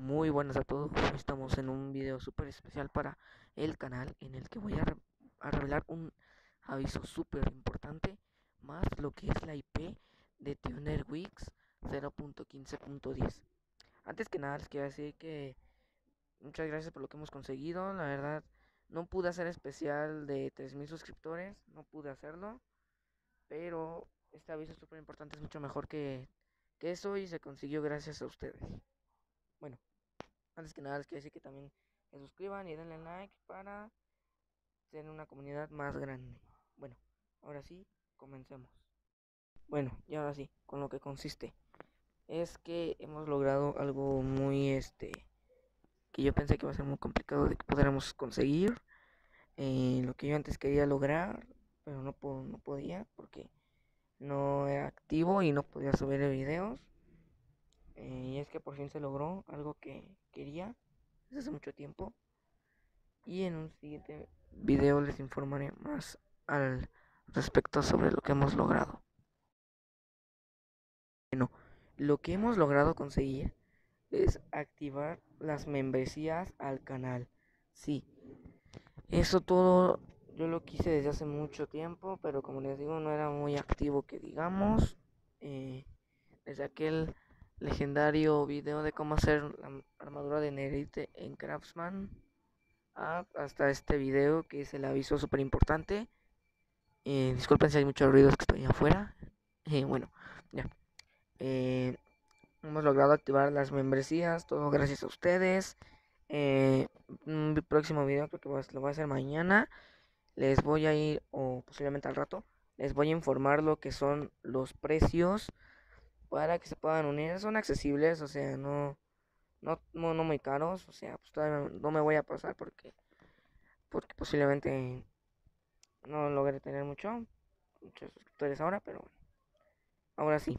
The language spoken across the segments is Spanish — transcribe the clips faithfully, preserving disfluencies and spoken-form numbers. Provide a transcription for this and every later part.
Muy buenas a todos, estamos en un video súper especial para el canal en el que voy a, re- a revelar un aviso súper importante, más lo que es la I P de TunerWix cero punto quince punto diez. Antes que nada les quiero decir que muchas gracias por lo que hemos conseguido. La verdad no pude hacer especial de tres mil suscriptores, no pude hacerlo, pero este aviso es súper importante, es mucho mejor que, que eso y se consiguió gracias a ustedes. Bueno, antes que nada les quiero decir que también se suscriban y denle like para ser una comunidad más grande. Bueno, ahora sí, comencemos. Bueno, y ahora sí, con lo que consiste. Es que hemos logrado algo muy, este, que yo pensé que iba a ser muy complicado de que pudiéramos conseguir. Eh, lo que yo antes quería lograr, pero no, po- no podía porque no era activo y no podía subir videos. Eh, y es que por fin se logró algo que quería desde hace mucho tiempo. Y en un siguiente video les informaré más al respecto sobre lo que hemos logrado. Bueno, lo que hemos logrado conseguir es activar las membresías al canal. Sí, eso todo yo lo quise desde hace mucho tiempo, pero como les digo no era muy activo que digamos. Eh, desde aquel legendario video de cómo hacer la armadura de Nerite en Craftsman hasta este video que es el aviso súper importante. Eh, disculpen si hay muchos ruidos que estoy afuera. Eh, bueno, ya. Eh, hemos logrado activar las membresías, todo gracias a ustedes. Eh, un próximo video creo que lo voy a hacer mañana. Les voy a ir, o posiblemente al rato, les voy a informar lo que son los precios para que se puedan unir. Son accesibles, o sea, no, no, no, no muy caros. O sea, pues todavía no me voy a pasar porque, porque posiblemente no logré tener mucho, muchos suscriptores ahora, pero bueno. Ahora sí.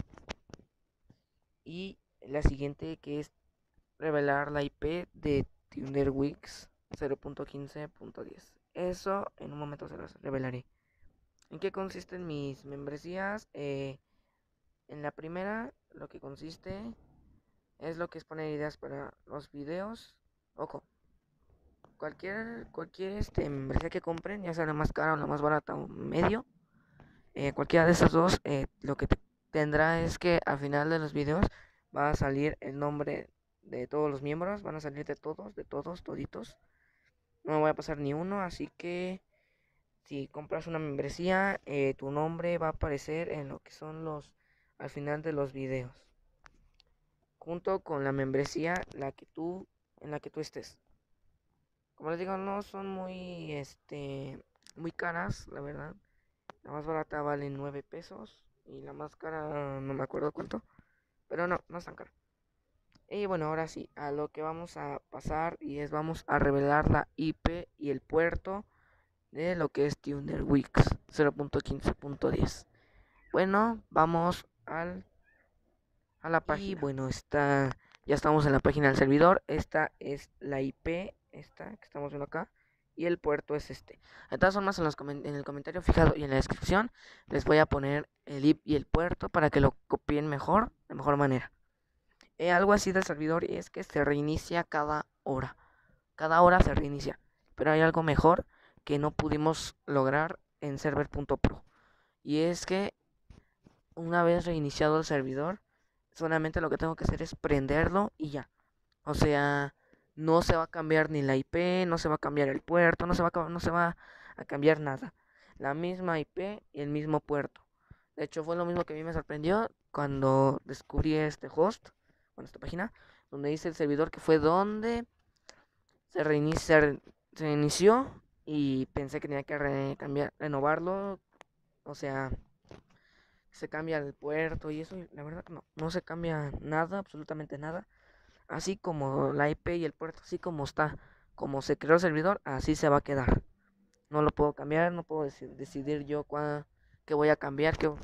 Y la siguiente que es revelar la I P de TunerWix cero punto quince punto diez. Eso en un momento se los revelaré. ¿En qué consisten mis membresías? Eh, en la primera, lo que consiste es lo que es poner ideas para los videos. Ojo, cualquier, cualquier este, membresía que compren, ya sea la más cara o la más barata o medio, eh, cualquiera de esas dos, eh, lo que te tendrá es que al final de los videos va a salir el nombre de todos los miembros, van a salir de todos, de todos, toditos. No me voy a pasar ni uno, así que si compras una membresía, eh, tu nombre va a aparecer en lo que son los, al final de los videos, junto con la membresía la que tú, en la que tú estés. Como les digo, no son muy, este, muy caras, la verdad. La más barata vale nueve pesos y la más cara no me acuerdo cuánto, pero no, no es tan cara. Y bueno, ahora sí, a lo que vamos a pasar y es vamos a revelar la I P y el puerto de lo que es TunerWix cero punto quince punto diez. Bueno, vamos al, a la página. Y bueno, está, ya estamos en la página del servidor. Esta es la I P, esta que estamos viendo acá. Y el puerto es este. De todas formas, en, los en el comentario fijado y en la descripción les voy a poner el I P y el puerto para que lo copien mejor, de mejor manera. Eh, algo así del servidor es que se reinicia cada hora. Cada hora se reinicia. Pero hay algo mejor que no pudimos lograr en server punto pro. Y es que una vez reiniciado el servidor, solamente lo que tengo que hacer es prenderlo y ya. O sea, no se va a cambiar ni la I P, no se va a cambiar el puerto, no se va a, no se va a cambiar nada. La misma I P y el mismo puerto. De hecho, fue lo mismo que a mí me sorprendió cuando descubrí este host, bueno, esta página, donde dice el servidor que fue donde se reinicia, se, se inició y pensé que tenía que re cambiar, renovarlo. O sea, se cambia el puerto y eso, y la verdad no, no se cambia nada, absolutamente nada. Así como la I P y el puerto, así como está, como se creó el servidor, así se va a quedar. No lo puedo cambiar, no puedo dec decidir yo cuándo, qué voy a cambiar, qué,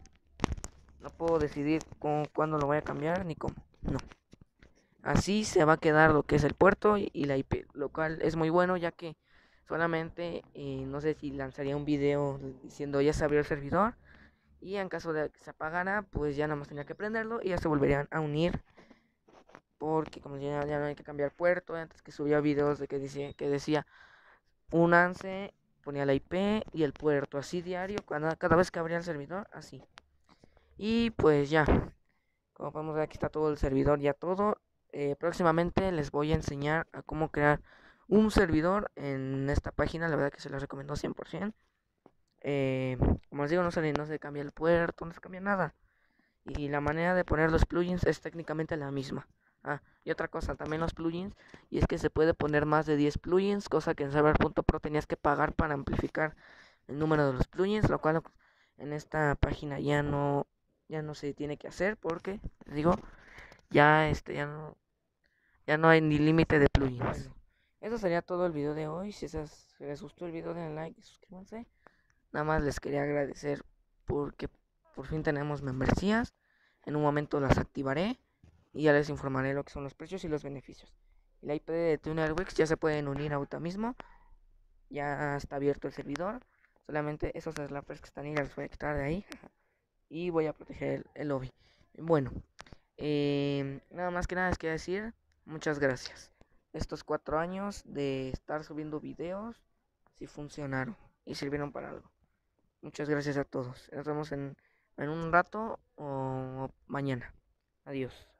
no puedo decidir con, cuándo lo voy a cambiar ni cómo, no. Así se va a quedar lo que es el puerto y, y la I P, lo cual es muy bueno ya que solamente, eh, no sé si lanzaría un video diciendo ya se abrió el servidor y en caso de que se apagara, pues ya nada más tenía que prenderlo y ya se volverían a unir porque como ya, ya no hay que cambiar puerto. Antes que subía videos de que decía, que decía únanse, ponía la I P y el puerto, así diario, cada, cada vez que abría el servidor, así. Y pues ya, como podemos ver aquí está todo el servidor, ya todo. Eh, próximamente les voy a enseñar a cómo crear un servidor en esta página, la verdad que se los recomiendo cien por ciento. Eh, como les digo, no se, no se cambia el puerto, no se cambia nada. Y la manera de poner los plugins es técnicamente la misma. Ah, y otra cosa, también los plugins, y es que se puede poner más de diez plugins, cosa que en server punto pro tenías que pagar para amplificar el número de los plugins, lo cual en esta página ya no ya no se tiene que hacer porque, les digo, ya este ya no ya no hay ni límite de plugins. Bueno, eso sería todo el video de hoy. Si, esas, si les gustó el video, denle like y suscríbanse. Nada más les quería agradecer porque por fin tenemos membresías. En un momento las activaré y ya les informaré lo que son los precios y los beneficios. Y la I P de TunerWix ya se pueden unir ahorita mismo. Ya está abierto el servidor. Solamente esos slappers que están ahí los voy a quitar de ahí. Y voy a proteger el, el lobby. Bueno, eh, nada más que nada les quería decir muchas gracias. Estos cuatro años de estar subiendo videos sí funcionaron y sirvieron para algo. Muchas gracias a todos. Nos vemos en, en un rato o mañana. Adiós.